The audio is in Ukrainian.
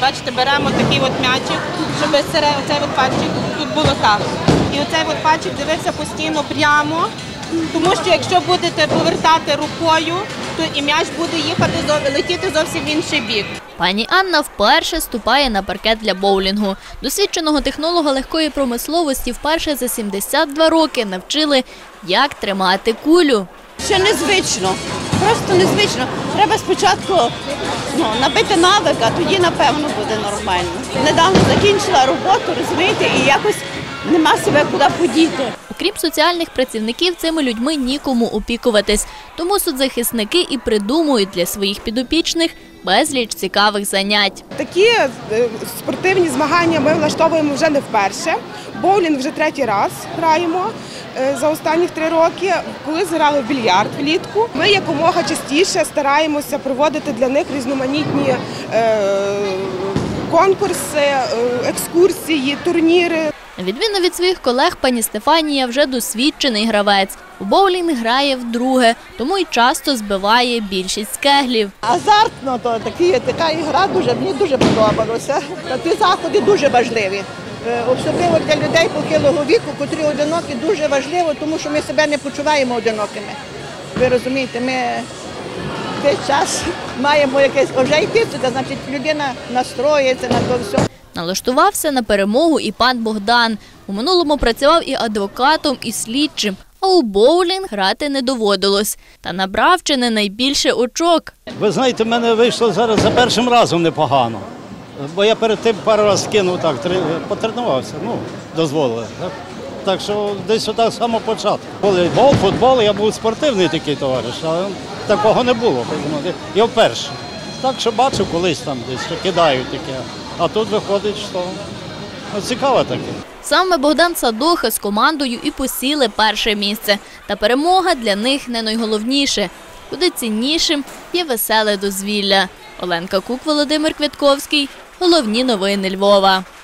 Бачите, беремо такий от м'ячик, щоб оцей от пальчик тут було так. І оцей от пальчик дивився постійно прямо, тому що якщо будете повертати рукою, то і м'яч буде летіти зовсім в інший бік. Пані Анна вперше ступає на паркет для боулінгу. Досвідченого технолога легкої промисловості вперше за 72 роки навчили, як тримати кулю. Ще незвично, просто незвично. Треба спочатку набити навик, а тоді, напевно, буде нормально. Недавно закінчила роботу, розумієте, і якось нема себе куди подіти. Окрім соціальних працівників, цими людьми нікому опікуватись. Тому соцзахисники і придумують для своїх підопічних безліч цікавих занять. Такі спортивні змагання ми влаштовуємо вже не вперше. Боулінг вже третій раз граємо за останні 3 роки. Коли грали в більярд влітку, ми якомога частіше стараємося проводити для них різноманітні конкурси, екскурсії, турніри. На відміну від своїх колег, пані Стефанія вже досвідчений гравець. У боулінг грає вдруге, тому й часто збиває більшість кеглів. Азартно, то така ігра мені дуже подобалося. Ті заходи дуже важливі. Особливо для людей похилого віку, котрі одинокі, дуже важливо, тому що ми себе не почуваємо одинокими. Ви розумієте, ми весь час маємо якесь вже йти сюди, значить людина настроїться на то все. Налаштувався на перемогу і пан Богдан. У минулому працював і адвокатом, і слідчим. А у боулінг грати не доводилось. Та набрав чи не найбільше очок. Ви знаєте, в мене вийшло зараз за першим разом непогано. Бо я перед тим пару разів кинув, потренувався, дозволили. Так що десь отак з самого початку. Волейбол, футбол, я був спортивний такий товариш, але такого не було. Я вперше. Так що бачив колись там десь, що кидають таке. А тут виходить, що цікаво таке. Саме Богдан Садоха з командою і посіли перше місце. Та перемога для них не найголовніше. Куди ціннішим є веселе дозвілля. Оленка Кук, Володимир Квятковський. Головні новини Львова.